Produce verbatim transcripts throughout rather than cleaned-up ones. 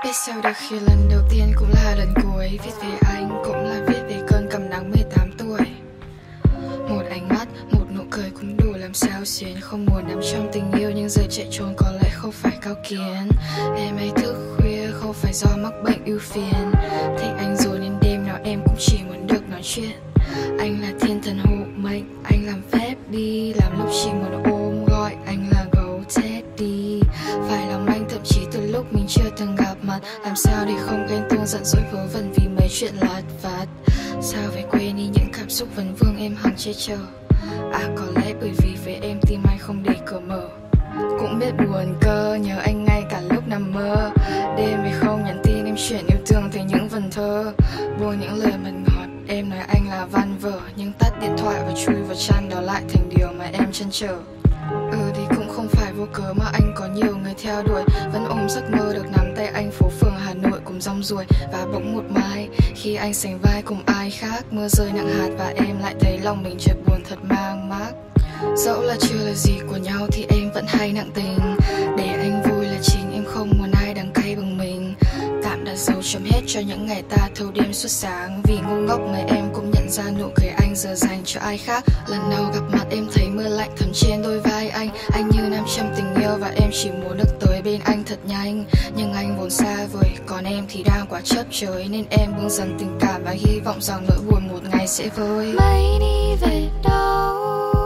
Biết sao được khi lần đầu tiên cũng là lần cuối. Viết về anh cũng là viết về cơn cầm nắng mười tám tuổi. Một ánh mắt, một nụ cười cũng đủ làm sao xuyến. Không muốn nằm trong tình yêu nhưng giờ chạy trốn có lẽ không phải cao kiến. Em hay thức khuya không phải do mắc bệnh ưu phiền. Thích anh rồi nên đêm nào em cũng chỉ muốn được nói chuyện. Anh là thiên thần hộ mệnh, anh làm phép đi. Làm lúc chỉ muốn ôm gọi anh là gấu Teddy. Phải lòng anh thậm chí từ lúc mình chưa từng gặp mặt. Làm sao để không ghen tuông giận dỗi vớ vẩn vì mấy chuyện lặt vặt. Sao phải quên đi những cảm xúc vấn vương em hằng che chở. À có lẽ bởi vì về em tim anh không để cửa mở. Cũng biết buồn cơ nhớ anh ngay cả lúc nằm mơ. Đêm vì không nhắn tin em chuyển yêu thương thành những vần thơ. Buông những lời mật ngọt em nói anh là văn vở. Nhưng tắt điện thoại và chui vào chăn đó lại thành điều mà em chăn trở. Ừ thì cũng không phải vô cớ mà anh có nhiều người theo đuổi. Vẫn ôm giấc mơ được nắm tay anh phố phường Hà Nội cùng rong ruổi. Và bỗng một mai khi anh sánh vai cùng ai khác, mưa rơi nặng hạt và em lại thấy lòng mình chợt buồn thật mang mác. Dẫu là chưa là gì của nhau thì em vẫn hay nặng tình. Để anh vui là chính em không muốn ai đắng cay bằng mình. Tạm đặt dấu chấm hết cho những ngày ta thâu đêm suốt sáng. Vì ngu ngốc mà em cũng nhận ra nụ cười anh giờ dành cho ai khác. Lần đầu gặp mặt em thấy mưa lạnh thấm trên đôi vai anh. Anh như nam châm tình yêu và em chỉ muốn được tới bên anh thật nhanh. Nhưng anh vốn xa vời, còn em thì đang quá chấp chới. Nên em buông dần tình cảm và hy vọng rằng nỗi buồn một ngày sẽ vơi. Mây đi về đâu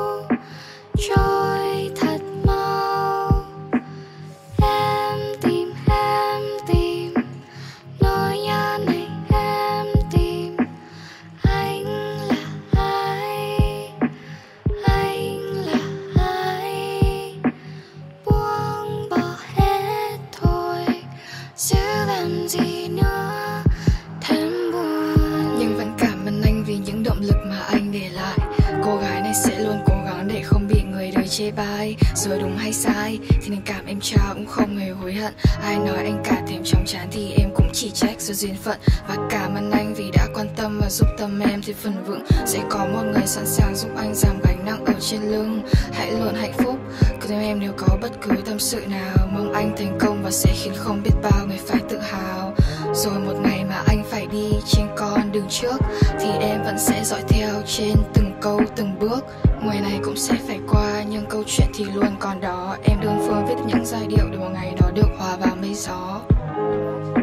trôi thật mau. Em tìm em tìm nỗi nhớ này em tìm. Anh là ai, anh là ai. Buông bỏ hết thôi, giữ làm gì nữa thêm buồn. Nhưng vẫn cảm ơn anh vì những động lực mà anh để lại. Cô gái này sẽ luôn cố gắng để không bị người đời chê bai. Rồi đúng hay sai thì tình cảm em trao cũng không hề hối hận. Ai nói anh cả thêm chóng chán thì em cũng chỉ trách do duyên phận. Và cảm ơn anh vì đã quan tâm và giúp tâm em thêm phần vững. Sẽ có một người sẵn sàng giúp anh giảm gánh nặng ở trên lưng. Hãy luôn hạnh phúc cứ theo em nếu có bất cứ tâm sự nào. Mong anh thành công và sẽ khiến không biết bao người phải tự hào. Rồi một ngày mà anh phải đi trên con đường trước thì em vẫn sẽ dõi theo trên từng câu từng bước. Ngày này cũng sẽ phải qua nhưng câu chuyện thì luôn còn đó. Em đơn phương viết những giai điệu để một ngày đó được hòa vào mây gió.